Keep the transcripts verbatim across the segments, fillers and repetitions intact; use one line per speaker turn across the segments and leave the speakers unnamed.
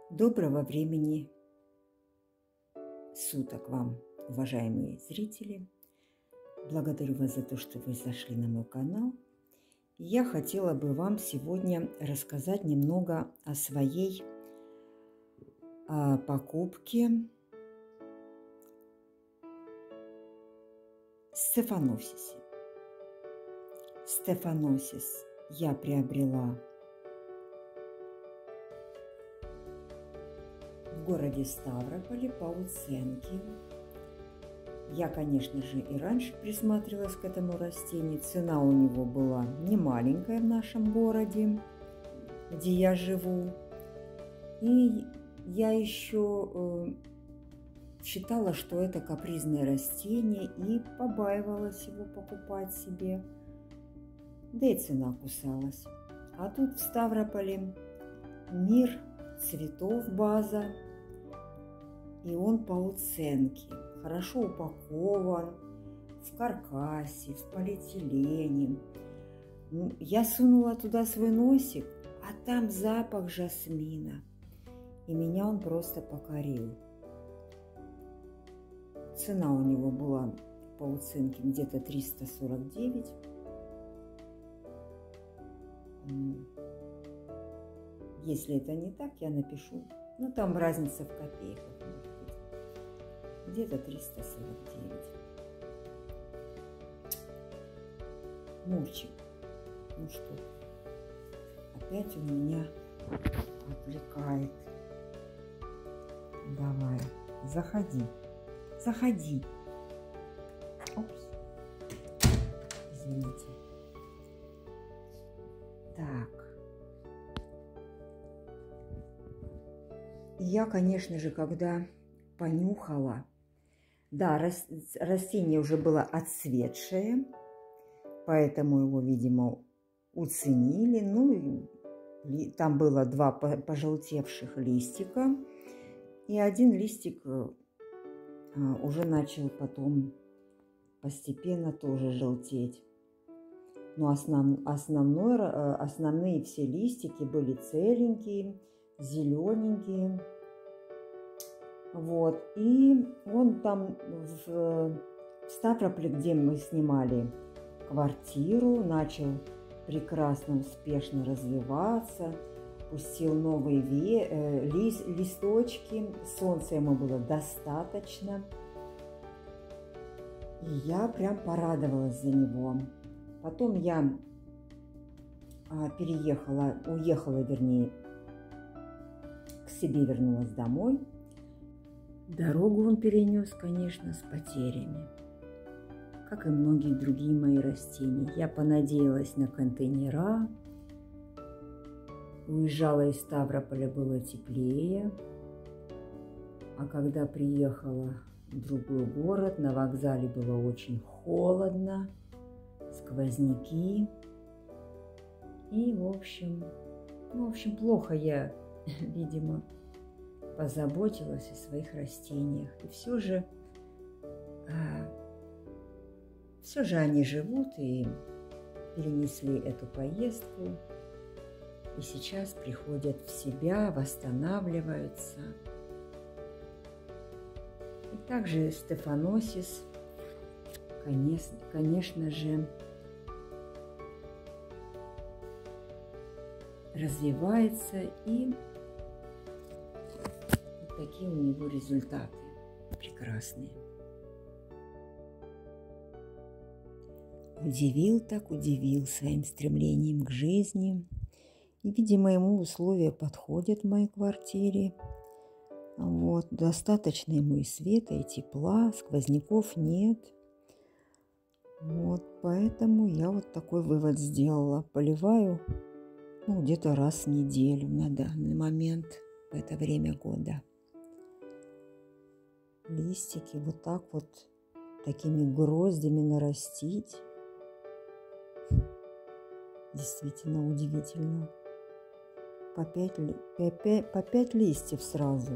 Доброго времени суток вам, уважаемые зрители. Благодарю вас за то, что вы зашли на мой канал. Я хотела бы вам сегодня рассказать немного о своей о покупке Стефаносисе. Стефаносис я приобрела в городе Ставрополе по уценке. Я, конечно же, и раньше присматривалась к этому растению. Цена у него была не маленькая в нашем городе, где я живу. И я еще э, считала, что это капризное растение, и побаивалась его покупать себе. Да и цена кусалась. А тут в Ставрополе мир цветов база, и он по уценке. Хорошо упакован, в каркасе, в полиэтилене. Я сунула туда свой носик, а там запах жасмина. И меня он просто покорил. Цена у него была по уценке где-то триста сорок девять. Если это не так, я напишу. Ну, там разница в копейках. Где-то триста сорок девять. Мурчик. Ну что, опять он меня отвлекает. Давай, заходи. Заходи. Опс. Извините. Так. И я, конечно же, когда понюхала, да, растение уже было отцветшее, поэтому его, видимо, уценили. Ну, и там было два пожелтевших листика, и один листик уже начал потом постепенно тоже желтеть. Но основ, основной, основные все листики были целенькие, зелененькие. Вот, и он там в Ставрополе, где мы снимали квартиру, начал прекрасно, успешно развиваться, пустил новые ве, э, лист, листочки, солнца ему было достаточно. И я прям порадовалась за него. Потом я а, переехала, уехала, вернее, к себе вернулась домой. Дорогу он перенес, конечно, с потерями, как и многие другие мои растения. Я понадеялась на контейнера. Уезжала из Ставрополя, было теплее. А когда приехала в другой город, на вокзале было очень холодно, сквозняки. И, в общем, в общем, плохо я, видимо, позаботилась о своих растениях. И все же, а, все же они живут и перенесли эту поездку. И сейчас приходят в себя, восстанавливаются. И также Стефаносис, конечно, конечно же, развивается, и такие у него результаты прекрасные. Удивил так удивил своим стремлением к жизни. И, видимо, ему условия подходят в моей квартире. Вот, достаточно ему и света, и тепла, сквозняков нет. Вот, поэтому я вот такой вывод сделала. Поливаю, ну, где-то раз в неделю на данный момент, в это время года. Листики вот так вот такими гроздями нарастить. Действительно удивительно. По пять, по пять, по пять листьев сразу.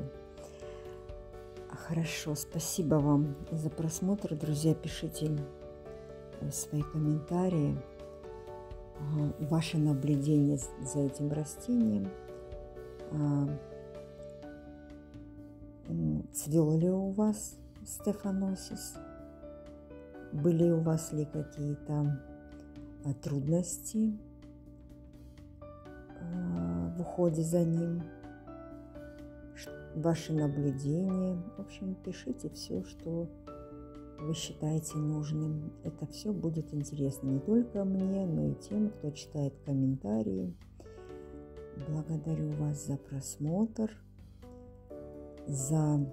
Хорошо, спасибо вам за просмотр, друзья. Пишите свои комментарии, ваши наблюдения за этим растением. Цвел ли у вас стефаносис? Были у вас ли какие-то трудности в уходе за ним? Ваши наблюдения? В общем, пишите все, что вы считаете нужным. Это все будет интересно не только мне, но и тем, кто читает комментарии. Благодарю вас за просмотр, за,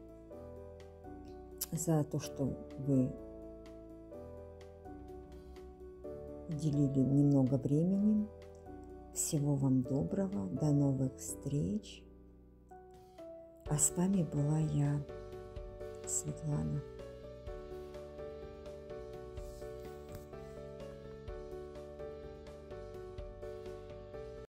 за то, что вы уделили немного времени. Всего вам доброго, до новых встреч. А с вами была я, Светлана.